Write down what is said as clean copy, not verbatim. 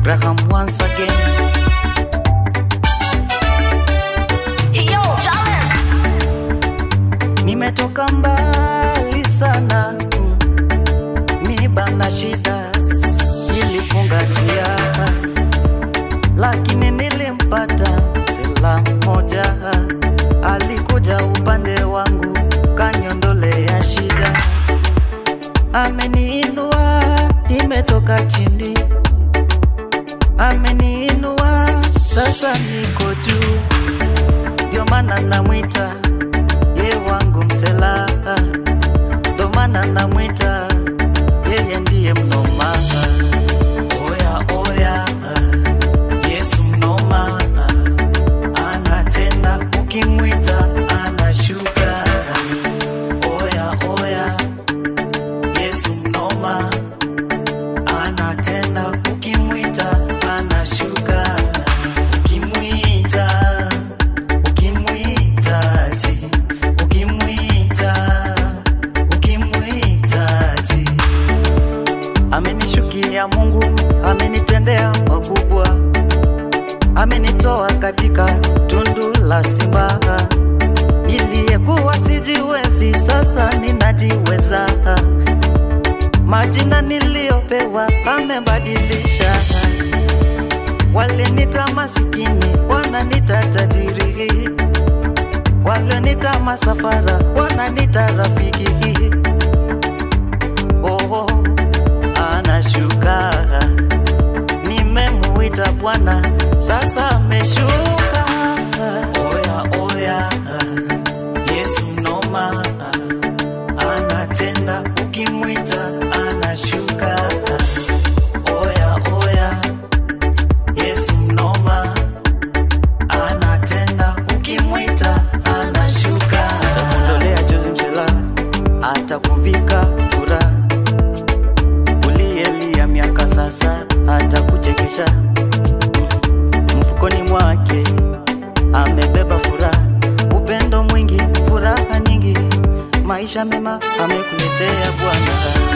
Graham once again. Yo, Jalen. Nimetoka mbali sana, miba na shida ilifunga njia, lakini nilimpata sela moja. Alikuja upande wangu kaniondolea shida. Ameniinua, nimetoka chini. Ameniinua, sasa niko juu. Ndio maana namwita ye wangu msela. Ndio maana namwita yeye ndiye mnoma. Oya oya, Yesu mnoma. Anatenda, ukimwita anashuka. Oya oya, Yesu mnoma. Anatenda, ukimwita anashuka. Ukimwita, ukimwitaji. Amenishukia Mungu, amenitendea makubwa. Amenitoa katika tundu la simba. Niliyekuwa sijiwezi, sasa ninajiweza. Majina niliyopewa amebadilisha. Walenita masikini, wananita tajiri. Walenita masafara, wananita rafiki. Oh, anashuka. Nimemuita Bwana, sasa ameshuka. Oya oya, Yesu mnoma. Anatenda, ukimwita anashuka. Oya oya, Yesu mnoma. Anatenda, ukimwita anashuka. Atakundolea jozi msela, atakuvika furaha. Ulielia miaka sasa, atakuchekesha. Mfukoni mwake amebeba furaha, upendo mwingi, furaha nyingi. Maisha mema amekuletea Bwana.